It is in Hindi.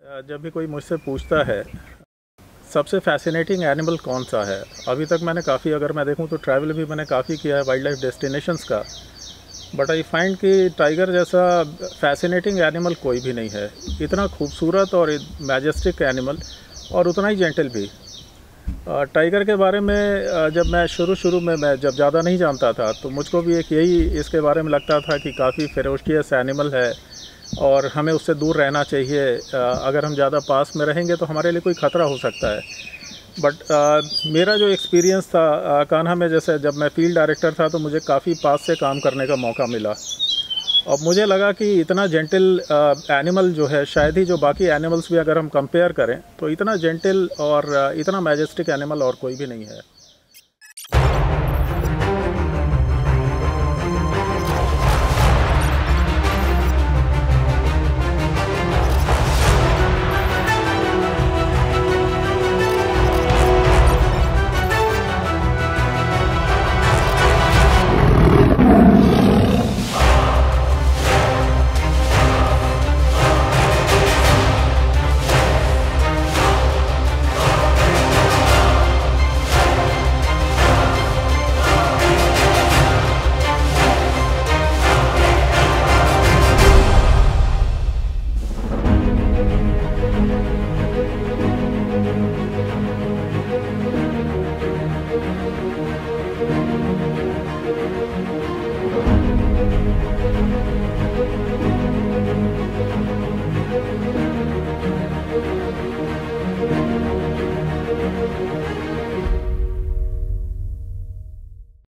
जब भी कोई मुझसे पूछता है सबसे फैसिनेटिंग एनिमल कौन सा है, अभी तक मैंने काफ़ी, अगर मैं देखूं तो ट्रैवल भी मैंने काफ़ी किया है वाइल्ड लाइफ डेस्टिनेशंस का। बट आई फाइंड कि टाइगर जैसा फैसिनेटिंग एनिमल कोई भी नहीं है। इतना खूबसूरत और मैजेस्टिक एनिमल और उतना ही जेंटल भी। टाइगर के बारे में जब मैं शुरू में मैं जब ज़्यादा नहीं जानता था तो मुझको भी एक यही इसके बारे में लगता था कि काफ़ी फेरोशियस एनिमल है और हमें उससे दूर रहना चाहिए। अगर हम ज़्यादा पास में रहेंगे तो हमारे लिए कोई ख़तरा हो सकता है। बट मेरा जो एक्सपीरियंस था कान्हा में, जैसे जब मैं फील्ड डायरेक्टर था तो मुझे काफ़ी पास से काम करने का मौका मिला और मुझे लगा कि इतना जेंटल एनिमल जो है, शायद ही जो बाकी एनिमल्स भी अगर हम कंपेयर करें तो इतना जेंटल और इतना मैजेस्टिक एनिमल और कोई भी नहीं है।